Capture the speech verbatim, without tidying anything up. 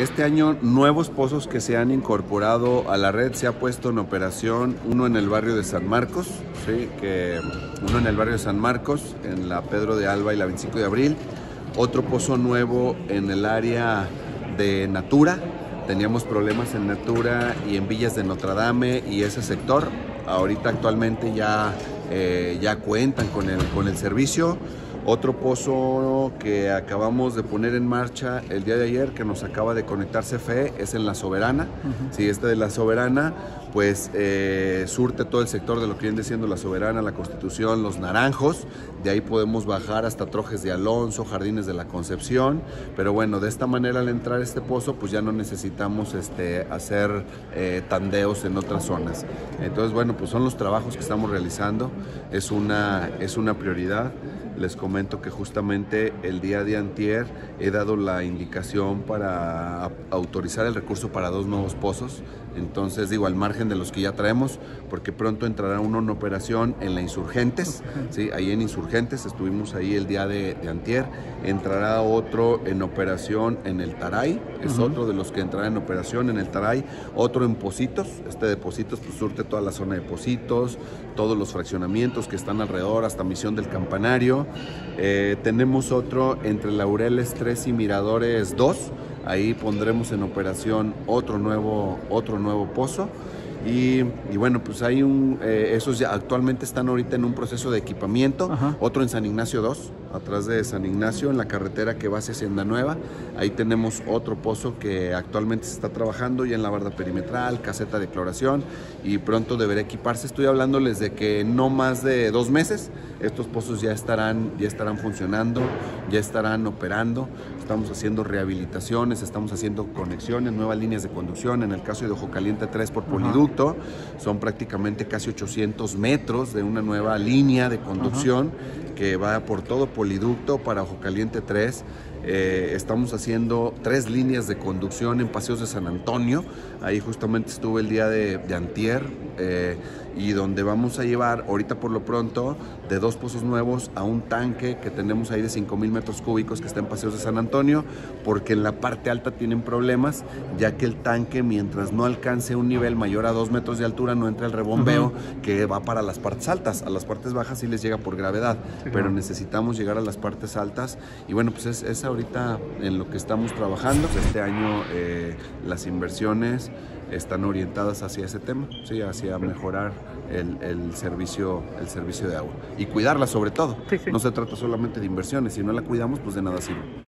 este año nuevos pozos que se han incorporado a la red. Se ha puesto en operación uno en el barrio de San Marcos, ¿sí? que, uno en el barrio de San Marcos, en la Pedro de Alba y la veinticinco de abril. Otro pozo nuevo en el área de Natura. Teníamos problemas en Natura y en Villas de Notre Dame y ese sector. Ahorita actualmente ya, eh, ya cuentan con el, con el servicio. Otro pozo que acabamos de poner en marcha el día de ayer, que nos acaba de conectar C F E, es en La Soberana. Uh-huh. Sí, este de La Soberana, pues eh, surte todo el sector de lo que viene siendo La Soberana, La Constitución, Los Naranjos. De ahí podemos bajar hasta Trojes de Alonso, Jardines de la Concepción. Pero bueno, de esta manera al entrar a este pozo, pues ya no necesitamos este, hacer eh, tandeos en otras zonas. Entonces, bueno, pues son los trabajos que estamos realizando. Es una, es una prioridad. Les comento que justamente el día de antier he dado la indicación para autorizar el recurso para dos nuevos pozos. Entonces, digo, al margen de los que ya traemos, porque pronto entrará uno en operación en la Insurgentes, ¿sí? Ahí en Insurgentes, estuvimos ahí el día de, de antier. Entrará otro en operación en el Taray, es uh-huh. otro de los que entrará en operación en el Taray. Otro en Pocitos, este de Pocitos pues surte toda la zona de Pocitos, todos los fraccionamientos que están alrededor, hasta Misión del Campanario. Eh, tenemos otro entre Laureles tres y Miradores dos. Ahí pondremos en operación otro nuevo, otro nuevo pozo. Y, y bueno, pues hay un, eh, esos ya actualmente están ahorita en un proceso de equipamiento. Ajá. Otro en San Ignacio dos, atrás de San Ignacio, en la carretera que va hacia Hacienda Nueva. Ahí tenemos otro pozo que actualmente se está trabajando ya en la barda perimetral, caseta de cloración, y pronto deberá equiparse. Estoy hablándoles de que no más de dos meses estos pozos ya estarán, ya estarán funcionando, ya estarán operando. Estamos haciendo rehabilitaciones, estamos haciendo conexiones, nuevas líneas de conducción. En el caso de Ojo Caliente tres por Poliducto, Ajá. son prácticamente casi ochocientos metros de una nueva línea de conducción Ajá. que va por todo Poliducto para Ojo Caliente tres. Eh, estamos haciendo tres líneas de conducción en Paseos de San Antonio. Ahí justamente estuve el día de, de antier, eh, y donde vamos a llevar ahorita por lo pronto de dos pozos nuevos a un tanque que tenemos ahí de cinco mil metros cúbicos que está en Paseos de San Antonio, porque en la parte alta tienen problemas, ya que el tanque, mientras no alcance un nivel mayor a dos metros de altura, no entra el rebombeo uh-huh. que va para las partes altas. A las partes bajas sí les llega por gravedad, sí, pero claro. necesitamos llegar a las partes altas. Y bueno, pues es, es ahorita en lo que estamos trabajando. Este año eh, las inversiones están orientadas hacia ese tema, sí, hacia mejorar el, el, servicio, el servicio de agua y cuidarla sobre todo. Sí, sí. No se trata solamente de inversiones, si no la cuidamos, pues de nada sirve.